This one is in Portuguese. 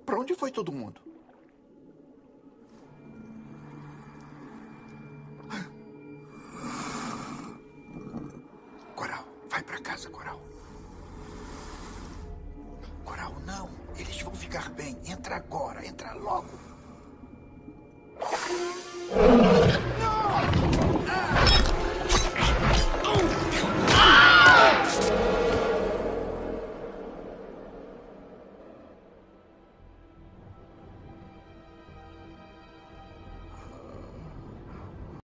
Pra onde foi todo mundo? Coral, vai pra casa, Coral. Coral, não. Eles vão ficar bem. Entra agora, entra logo.